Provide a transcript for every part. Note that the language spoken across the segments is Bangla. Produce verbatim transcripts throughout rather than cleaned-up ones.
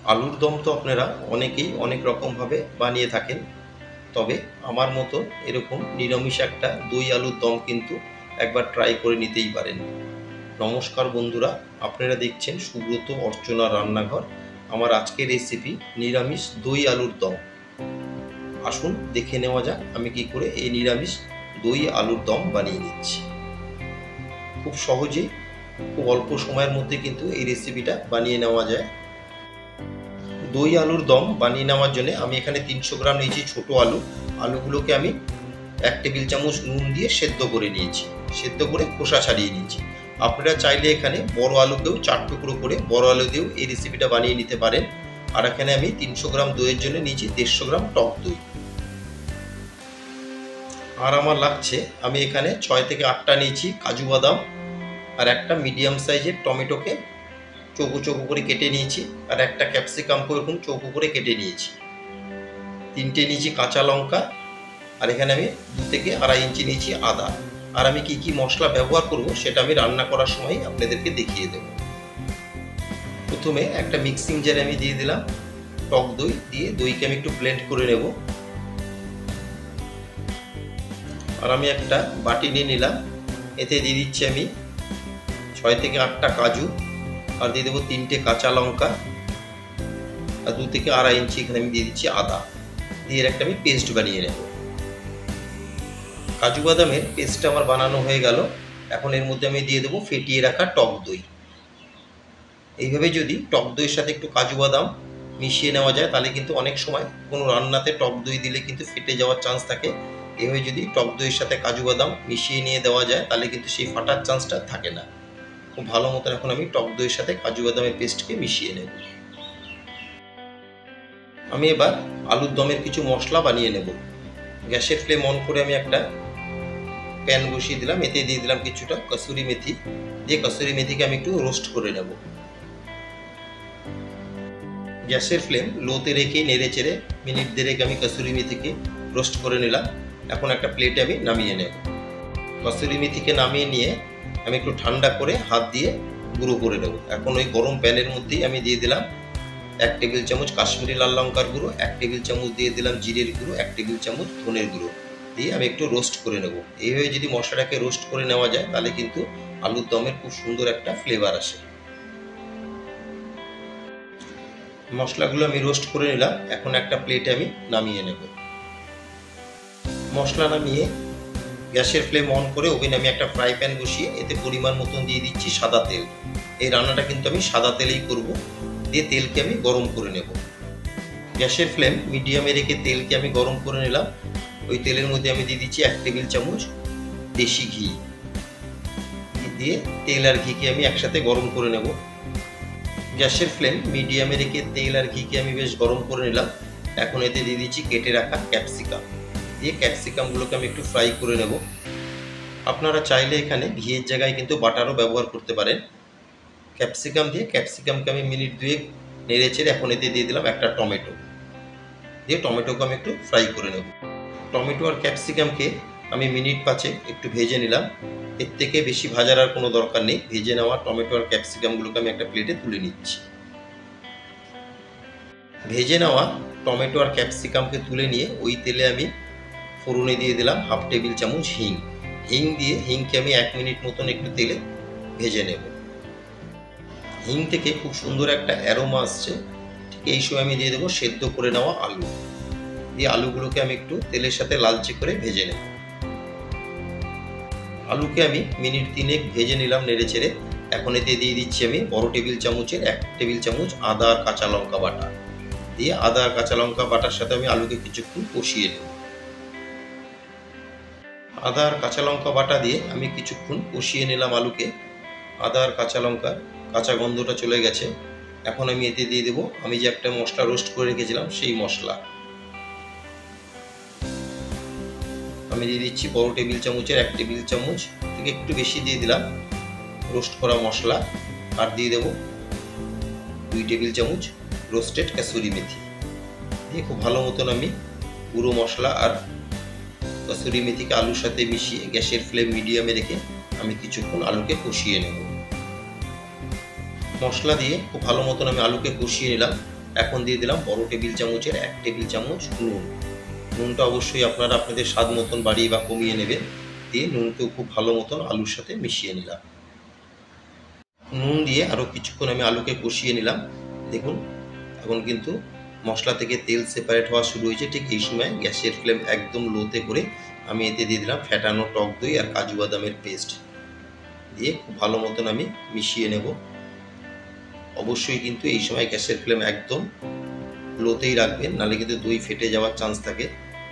আলুর দম তো আপনারা অনেকেই অনেক রকমভাবে বানিয়ে থাকেন, তবে আমার মতো এরকম নিরামিষ একটা দই আলুর দম কিন্তু একবার ট্রাই করে নিতেই পারেন। নমস্কার বন্ধুরা, আপনারা দেখছেন সুব্রত অর্চনা রান্নাঘর। আমার আজকের রেসিপি নিরামিষ দই আলুর দম। আসুন দেখে নেওয়া যাক আমি কি করে এই নিরামিষ দই আলুর দম বানিয়ে নিচ্ছি। খুব সহজেই, খুব অল্প সময়ের মধ্যে কিন্তু এই রেসিপিটা বানিয়ে নেওয়া যায়। দই আলুর দম বানিয়ে নেওয়ার জন্য আমি এখানে তিনশো গ্রাম নিয়েছি ছোট আলু। আলুগুলোকে আমি এক টেবিল চামচ নুন দিয়ে সেদ্ধ করে নিয়েছি, সেদ্ধ করে খোসা ছাড়িয়ে নিয়েছি। আপনারা চাইলে এখানে বড় আলুকেও চার টুকরো করে বড় আলু দিয়েও এই রেসিপিটা বানিয়ে নিতে পারেন। আর এখানে আমি তিনশো গ্রাম দইয়ের জন্য নিয়েছি দেড়শো গ্রাম টক দই। আর আমার লাগছে, আমি এখানে ছয় থেকে আটটা নিয়েছি কাজু বাদাম, আর একটা মিডিয়াম সাইজের টমেটোকে চৌকো চৌকো করে কেটে নিয়েছি, আর একটা ক্যাপসিকামকে এরকম চৌকো করে কেটে নিয়েছি। তিনটে নিয়েছি কাঁচা লঙ্কা, আর এখানে আমি দু থেকে আড়াই ইঞ্চি নিয়েছি আদা। আর আমি কি কি মশলা ব্যবহার করব সেটা আমি রান্না করার সময় আপনাদেরকে দেখিয়ে দেব। প্রথমে একটা মিক্সিং জারে আমি দিয়ে দিলাম টক দই, দিয়ে দইকে আমি একটু ব্লেন্ড করে নেব। আর আমি একটা বাটি নিয়ে নিলাম, এতে দিয়ে দিচ্ছি আমি ছয় থেকে আটটা কাজু, আর দিয়ে দেবো তিনটে কাঁচা লঙ্কা, আর দু থেকে আড়াই ইঞ্চি এখানে আমি দিয়ে দিচ্ছি আদা, দিয়ে একটা আমি পেস্ট বানিয়ে নেব। কাজু বাদামের পেস্টটা আমার বানানো হয়ে গেল। এখন এর মধ্যে আমি দিয়ে দেবো ফেটিয়ে রাখা টক দই। এইভাবে যদি টক দইয়ের সাথে একটু কাজু বাদাম মিশিয়ে নেওয়া যায়, তাহলে কিন্তু অনেক সময় কোনো রান্নাতে টক দই দিলে কিন্তু ফেটে যাওয়ার চান্স থাকে। এইভাবে যদি টক দইয়ের সাথে কাজু বাদাম মিশিয়ে নিয়ে দেওয়া যায়, তাহলে কিন্তু সেই ফাটার চান্সটা থাকে না। খুব ভালো মতন এখন আমি টক দইয়ের সাথে কাজু বাদামের পেস্টকে মিশিয়ে নেব। আমি এবার আলুর দমের কিছু মশলা বানিয়ে নেব। গ্যাসের ফ্লেম অন করে আমি একটা প্যান বসিয়ে দিলাম, এতে দিয়ে দিলাম কিছুটা কসুরি মেথি, দিয়ে কসুরি মেথিকে আমি একটু রোস্ট করে নেব। গ্যাসের ফ্লেম লোতে রেখে নেড়ে চেড়ে মিনিট দেড়েক আমি কসুরি মেথিকে রোস্ট করে নিলাম। এখন একটা প্লেটে আমি নামিয়ে নেব। কসুরি মেথিকে নামিয়ে নিয়ে আমি একটু ঠান্ডা করে হাত দিয়ে গুঁড়ো করে নেব। এখন ওই গরম প্যানের মধ্যেই আমি দিয়ে দিলাম এক টেবিল চামচ কাশ্মীরি লাল লঙ্কার গুঁড়ো, এক টেবিল চামচ দিয়ে দিলাম জিরের গুঁড়ো, এক টেবিল চামচ ধনের গুঁড়ো, দিয়ে আমি একটু রোস্ট করে নেব। এইভাবে যদি মশলাটাকে রোস্ট করে নেওয়া যায়, তাহলে কিন্তু আলুর দমের খুব সুন্দর একটা ফ্লেভার আসে। মশলাগুলো আমি রোস্ট করে নিলাম, এখন একটা প্লেটে আমি নামিয়ে নেব। মশলা নামিয়ে গ্যাসের ফ্লেম অন করে ওভেনে আমি একটা ফ্রাই প্যান বসিয়ে এতে পরিমাণ মতন দিয়ে দিচ্ছি সাদা তেল। এই রান্নাটা কিন্তু আমি সাদা তেলেই করব। দিয়ে তেলকে আমি গরম করে নেব। গ্যাসের ফ্লেম মিডিয়ামে রেখে তেলকে আমি গরম করে নিলাম। ওই তেলের মধ্যে আমি দিয়ে দিচ্ছি এক টেবিল চামচ দেশি ঘি, দিয়ে তেল আর ঘিকে আমি একসাথে গরম করে নেব। গ্যাসের ফ্লেম মিডিয়ামে রেখে তেল আর ঘিকে আমি বেশ গরম করে নিলাম। এখন এতে দিয়ে দিচ্ছি কেটে রাখা ক্যাপসিকাম, দিয়ে ক্যাপসিকামগুলোকে আমি একটু ফ্রাই করে নেব। আপনারা চাইলে এখানে ঘিয়ের জায়গায় কিন্তু বাটারও ব্যবহার করতে পারেন। ক্যাপসিকাম দিয়ে ক্যাপসিকামকে আমি মিনিট দুয়েক নেড়ে চেড়ে এখন এতে দিয়ে দিলাম একটা টমেটো, দিয়ে টমেটোকে আমি একটু ফ্রাই করে নেব। টমেটো আর ক্যাপসিকামকে আমি মিনিট পাঁচে একটু ভেজে নিলাম। এর থেকে বেশি ভাজার আর কোনো দরকার নেই। ভেজে নেওয়া টমেটো আর ক্যাপসিকামগুলোকে আমি একটা প্লেটে তুলে নিচ্ছি। ভেজে নেওয়া টমেটো আর ক্যাপসিকামকে তুলে নিয়ে ওই তেলে আমি ফোড়নে দিয়ে দিলাম হাফ টেবিল চামচ হিং। হিং দিয়ে হিংকে আমি এক মিনিট মতন একটু তেলে ভেজে নেব। হিং থেকে খুব সুন্দর একটা অ্যারোমা আসছে। ঠিক এই সময় আমি দিয়ে দেবো সেদ্ধ করে নেওয়া আলু, দিয়ে আলুগুলোকে আমি একটু তেলের সাথে লালচে করে ভেজে নেব। আলুকে আমি মিনিট তিনেক ভেজে নিলাম নেড়ে চেড়ে। এখন এতে দিয়ে দিচ্ছি আমি বড় টেবিল চামচের এক টেবিল চামচ আদা আর কাঁচা লঙ্কা বাটা, দিয়ে আদা আর কাঁচা লঙ্কা বাটার সাথে আমি আলুকে কিছুক্ষণ কষিয়ে নেব। আদা আর কাঁচা লঙ্কা বাটা দিয়ে আমি কিছুক্ষণ কষিয়ে নিলাম আলুকে। আদা আর কাঁচা লঙ্কার কাঁচা গন্ধটা চলে গেছে। এখন আমি এতে দিয়ে দেবো আমি যে একটা মশলা রোস্ট করে রেখেছিলাম সেই মশলা। আমি দিয়ে দিচ্ছি বড় টেবিল চামচের এক টেবিল চামচ থেকে একটু বেশি দিয়ে দিলাম রোস্ট করা মশলা, আর দিয়ে দেবো দুই টেবিল চামচ রোস্টেড কাসুরি মেথি, দিয়ে খুব ভালো মতন আমি পুরো মশলা আর কসুরি মেথিকে আলুর সাথে মিশিয়ে গ্যাসের ফ্লেম মিডিয়ামে রেখে আমি কিছুক্ষণ আলুকে কষিয়ে নেব। মশলা দিয়ে খুব ভালো মতন আমি আলুকে কষিয়ে নিলাম। এখন দিয়ে দিলাম বড় টেবিল চামচের এক টেবিল চামচ নুন। নুনটা অবশ্যই আপনারা আপনাদের স্বাদ মতন বাড়িয়ে বা কমিয়ে নেবেন। দিয়ে নুনকেও খুব ভালো মতন আলুর সাথে মিশিয়ে নিলাম। নুন দিয়ে আরও কিছুক্ষণ আমি আলুকে কষিয়ে নিলাম। দেখুন এখন কিন্তু মশলা থেকে তেল সেপারেট হওয়া শুরু হয়েছে। ঠিক এই সময় গ্যাসের ফ্লেম একদম লোতে করে আমি এতে দিয়ে দিলাম ফ্যাটানো টক দই আর কাজু বাদামের পেস্ট দিয়ে খুব ভালো মতন আমি মিশিয়ে নেব। অবশ্যই কিন্তু এই সময় গ্যাসের ফ্লেম একদম লোতেই রাখবেন, নাহলে কিন্তু দই ফেটে যাওয়ার চান্স থাকে।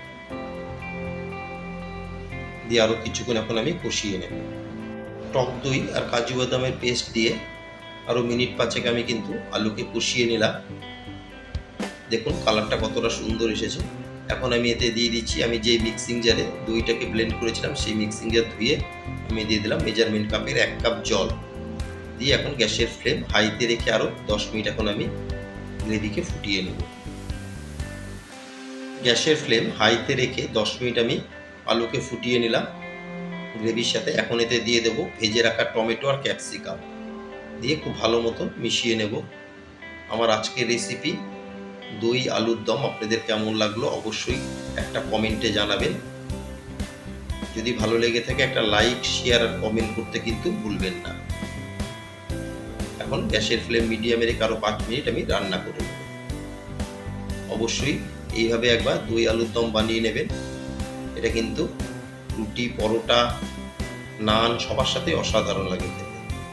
দিয়ে আরও কিছুক্ষণ এখন আমি কষিয়ে নেব। টক দই আর কাজু বাদামের পেস্ট দিয়ে আরও মিনিট পাঁচেক আমি কিন্তু আলুকে কষিয়ে নিলাম। দেখুন কালারটা কতটা সুন্দর এসেছে। এখন আমি এতে দিয়ে দিচ্ছি আমি যে মিক্সিং জারে দইটাকে ব্লেন্ড করেছিলাম সেই মিক্সিং জার ধুয়ে আমি দিয়ে দিলাম মেজারমেন্ট কাপের এক কাপ জল দিয়ে এখন গ্যাসের ফ্লেম হাইতে রেখে আরও দশ মিনিট এখন আমি গ্রেভিকে ফুটিয়ে নেব। গ্যাসের ফ্লেম হাইতে রেখে দশ মিনিট আমি আলুকে ফুটিয়ে নিলাম গ্রেভির সাথে। এখন এতে দিয়ে দেবো ভেজে রাখা টমেটো আর ক্যাপসিকাম দিয়ে খুব ভালো মতো মিশিয়ে নেব। আমার আজকের রেসিপি দই আলুর দম আপনাদের কেমন লাগলো অবশ্যই একটা কমেন্টে জানাবেন। যদি ভালো লেগে থাকে একটা লাইক শেয়ার আর কমেন্ট করতে কিন্তু ভুলবেন না। এখন গ্যাসের ফ্লেম মিডিয়ামে রেখে আরও পাঁচ মিনিট আমি রান্না করে নেব। অবশ্যই এইভাবে একবার দই আলুর দম বানিয়ে নেবেন। এটা কিন্তু রুটি পরোটা নান সবার সাথে অসাধারণ লাগে খেতে।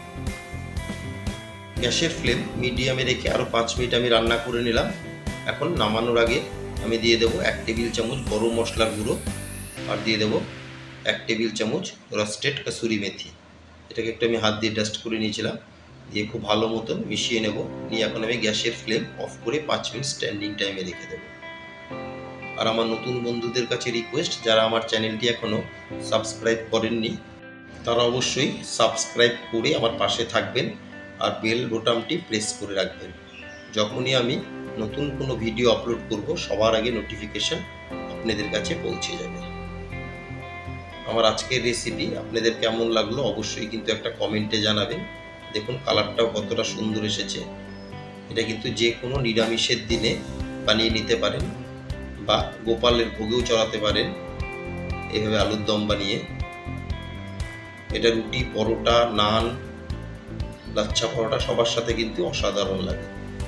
গ্যাসের ফ্লেম মিডিয়ামে রেখে আরও পাঁচ মিনিট আমি রান্না করে নিলাম। এখন নামানোর আগে আমি দিয়ে দেবো এক টেবিল চামচ গরম মশলার গুঁড়ো আর দিয়ে দেবো এক টেবিল চামচ রোস্টেড কাসুরি মেথি। এটাকে একটু আমি হাত দিয়ে ডাস্ট করে নিয়েছিলাম। দিয়ে খুব ভালো মতন মিশিয়ে নেব। নিয়ে এখন আমি গ্যাসের ফ্লেম অফ করে পাঁচ মিনিট স্ট্যান্ডিং টাইমে রেখে দেবো। আর আমার নতুন বন্ধুদের কাছে রিকোয়েস্ট, যারা আমার চ্যানেলটি এখনও সাবস্ক্রাইব করেননি তারা অবশ্যই সাবস্ক্রাইব করে আমার পাশে থাকবেন আর বেল বোতামটি প্রেস করে রাখবেন। যখনই আমি নতুন কোনো ভিডিও আপলোড করব সবার আগে নোটিফিকেশন আপনাদের কাছে পৌঁছে যাবে। আমার আজকের রেসিপি আপনাদের কেমন লাগলো অবশ্যই কিন্তু একটা কমেন্টে জানাবেন। দেখুন কালারটাও কতটা সুন্দর এসেছে। এটা কিন্তু যে কোনো নিরামিষের দিনে বানিয়ে নিতে পারেন বা গোপালের ভোগেও চড়াতে পারেন এইভাবে আলুর দম বানিয়ে। এটা রুটি পরোটা নান লাচ্ছা পরোটা সবার সাথে কিন্তু অসাধারণ লাগে।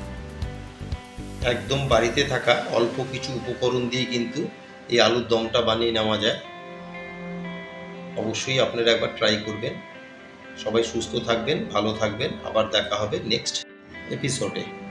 একদম বাড়িতে থাকা অল্প কিছু উপকরণ দিয়ে কিন্তু এই আলুর দমটা বানিয়ে নেওয়া যায়। অবশ্যই আপনারা একবার ট্রাই করবেন। সবাই সুস্থ থাকবেন, ভালো থাকবেন। আবার দেখা হবে নেক্সট এপিসোডে।